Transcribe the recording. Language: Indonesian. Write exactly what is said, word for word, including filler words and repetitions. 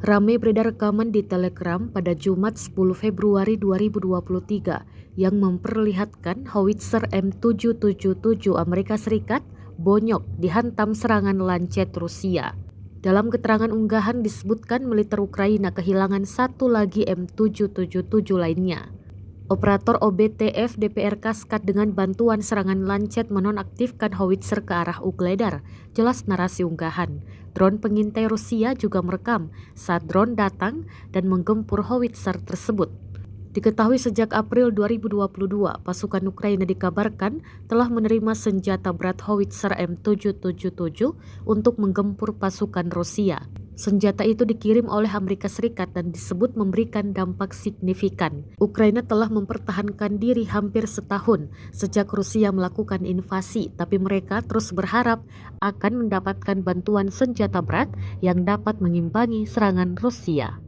Ramai beredar rekaman di Telegram pada Jumat sepuluh Februari dua ribu dua puluh tiga yang memperlihatkan howitzer M tujuh tujuh tujuh Amerika Serikat bonyok dihantam serangan Lancet Rusia. Dalam keterangan unggahan disebutkan militer Ukraina kehilangan satu lagi M tujuh tujuh tujuh lainnya. Operator O B T F D P R Kaskat dengan bantuan serangan Lancet menonaktifkan howitzer ke arah Ugledar, jelas narasi unggahan. Drone pengintai Rusia juga merekam saat drone datang dan menggempur howitzer tersebut. Diketahui sejak April dua ribu dua puluh dua, pasukan Ukraina dikabarkan telah menerima senjata berat howitzer M tujuh tujuh tujuh untuk menggempur pasukan Rusia. Senjata itu dikirim oleh Amerika Serikat dan disebut memberikan dampak signifikan. Ukraina telah mempertahankan diri hampir setahun sejak Rusia melakukan invasi, tapi mereka terus berharap akan mendapatkan bantuan senjata berat yang dapat mengimbangi serangan Rusia.